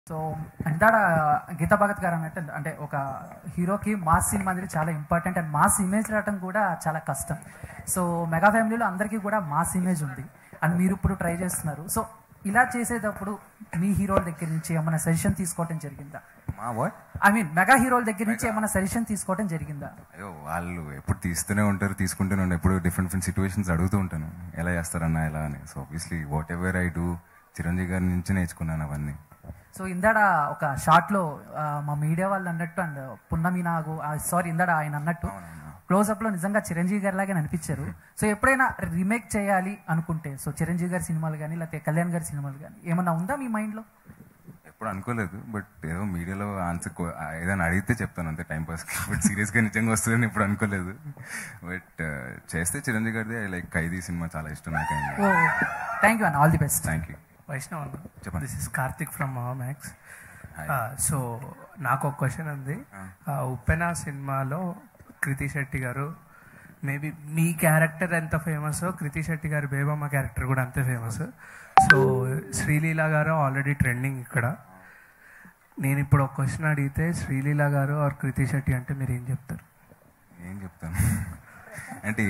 So అందాడ Gita Bhagat గారు అన్నట్టు అంటే ఒక హీరోకి మాస్ సినిమా అనేది చాలా ఇంపార్టెంట్ అండ్ మాస్ ఇమేజ్ రావడం కూడా చాలా కష్టం. సో మెగా ఫ్యామిలీలో అందరికీ కూడా మాస్ ఇమేజ్ ఉంది అండ్ మీరు ఇప్పుడు ట్రై చేస్తున్నారు. సో ఇలా చేసేటప్పుడు మీ హీరోల దగ్గర నుంచి ఏమైనా సజెషన్ తీసుకోవటం జరిగిందా? మెగా హీరోల దగ్గర నుంచి ఏమైనా సజెషన్ తీసుకోవటం జరిగిందా? అయ్యో, వాళ్ళు ఎప్పుడు తీస్తూనే ఉంటారు, తీసుకుంటూనే ఉంటారు. ఎప్పుడు డిఫరెంట్ సిచ్యువేషన్స్ అడుగుతూ ఉంటాను, ఎలా చేస్తారన్నా ఎలా అని. So obviously whatever I do Chiranjeevi గారి నుంచి నేర్చుకున్నాను అవన్నీ. సో ఇందాడ ఒక షార్ట్లో మా మీడియా వాళ్ళు అన్నట్టు అండ్ పున్నమి నాగు ఇందాడ ఆయన అన్నట్టు క్లోజ్అప్లో నిజంగా చిరంజీవి గారి లాగే అనిపించారు. సో ఎప్పుడైనా రీమేక్ చేయాలి అనుకుంటే సో చిరంజీవి గారి సినిమాలు కానీ లేకపోతే కళ్యాణ్ గారి సినిమాలు కానీ ఏమన్నా ఉందా మీ మైండ్లో? ఎప్పుడు అనుకోలేదు, బట్ ఏదో మీడియాలో ఆన్సర్ ఏదైనా అడిగితే చెప్తాను అంతే టైంపాస్కి. బట్ సీరియస్గా నిజంగా వస్తుందని ఇప్పుడు అనుకోలేదు. బట్ చేస్తే చిరంజీవి గారిది లైక్ ఖైదీ సినిమా చాలా ఇష్టం నాకు. థ్యాంక్ యూ అన్న, all the best. Thank you. Vaishnav అన్న, చెప్పండి. This is Karthik from Max. So నాకు ఒక క్వశ్చన్ ఉంది. ఉప్పెన సినిమాలో కృతి శెట్టి గారు మేబీ మీ క్యారెక్టర్ ఎంత ఫేమస్, కృతి శెట్టి గారి బేబమ్మ క్యారెక్టర్ కూడా అంతే ఫేమస్. సో శ్రీలీల గారు ఆల్రెడీ ట్రెండింగ్ ఇక్కడ. నేను ఇప్పుడు ఒక క్వశ్చన్ అడిగితే శ్రీలీల గారు ఆర్ కృతి శెట్టి అంటే మీరు ఏం చెప్తారు? ఏం చెప్తాను అంటే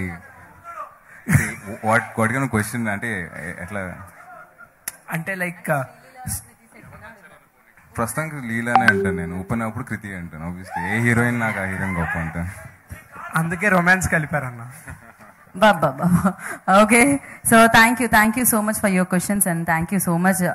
వాట్ కైండ్ ఆఫ్ క్వశ్చన్ అంటే ఎట్లా అంటే లైక్ ప్రస్తుతానికి లీలానే అంటాను నేను, ఊపినప్పుడు కృతి అంటాను. ఆబ్వియస్లీ ఏ హీరోయిన్ నాకు ఆ హీరోయిన్ గొప్ప అంటాను. అందుకే రొమాన్స్ కలిపారన్న. బాబా. Okay, so thank you so much for your questions and thank you so much.